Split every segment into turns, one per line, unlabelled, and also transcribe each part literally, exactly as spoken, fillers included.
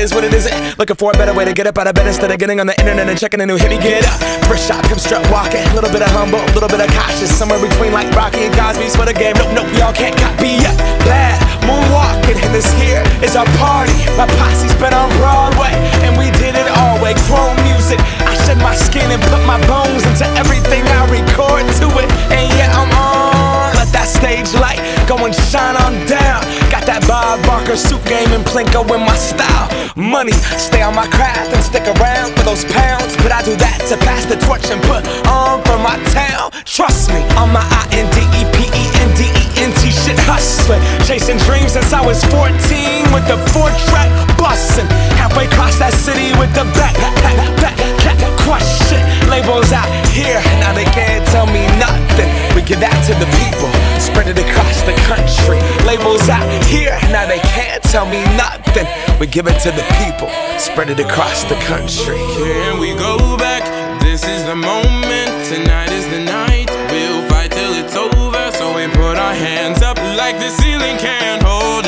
is what it isn't. Looking for a better way to get up out of bed instead of getting on the internet and checking a new hit. Me get up, first shot, pimp strut walking. A little bit of humble, a little bit of cautious. Somewhere between like Rocky and Cosby's for the game. Nope, nope, y'all can't copy yet. Bad moonwalking, and this here is our party. My posse's been on Broadway, and we did it all way. Chrome music, I shed my skin and put my bones into everything I record to it. And yeah, I'm on. Let that stage light go and shine on down. Got that Bob Barker suit game and Plinko in my style. Money, stay on my craft and stick around for those pounds. But I do that to pass the torch and put on for my town. Trust me, on my I N D E P E N D E N T shit hustling. Chasing dreams since I was fourteen with the four track bustin'. Halfway across that city with the back, back, back, back, crush shit. Labels out here, now they can't tell me nothing. We give that to the people, spread it across the country. Labels out here, now they can't tell me nothing. We give it to the people, spread it across the country.
Here we go back, this is the moment. Tonight is the night, we'll fight till it's over. So we put our hands up like the ceiling can't hold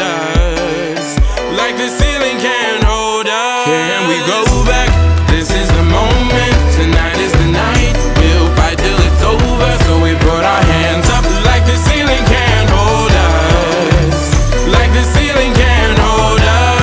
us. Like the ceiling can't hold us. Here we go back, this is the moment. Tonight is the night, we'll fight till it's over. So we put our hands up like the ceiling can't hold us. Like the ceiling can't hold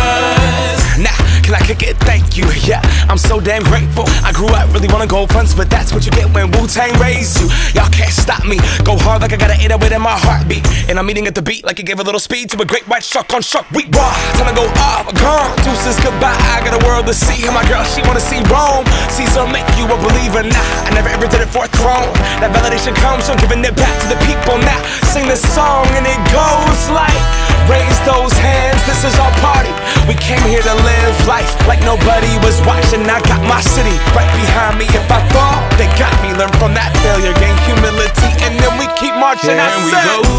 us.
Now, can I kick it? Thank you, yeah, I'm so damn grateful. I grew up really wanna go fronts, but that's what you get when Wu-Tang raised you. Y'all can't stop me, go hard like I got an eight oh eight in my heartbeat. And I'm eating at the beat like it gave a little speed to a great white shark on shark week. Raw, time to go off, gone, deuces goodbye. I got a world to see, and my girl, she wanna see Rome. Caesar make you a believer, nah, I never ever did it for a throne. That validation comes from giving it back to the people. Now, sing this song and it goes like, raise those hands, this is our party. We came here to live life like nobody was watching. I got my city right behind me. If I fall, they got me. Learn from that failure, gain humility, and then we keep marching.
Here
I
we
said,
go